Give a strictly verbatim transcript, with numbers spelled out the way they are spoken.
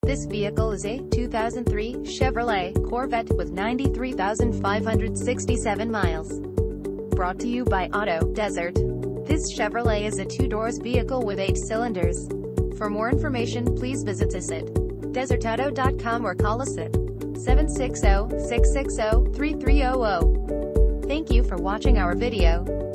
This vehicle is a two thousand three Chevrolet Corvette with ninety-three thousand five hundred sixty-seven miles. Brought to you by Auto Desert. This Chevrolet is a two-doors vehicle with eight cylinders. For more information, please visit us at desert auto dot com or call us at seven six zero, six six zero, three three zero zero. Thank you for watching our video.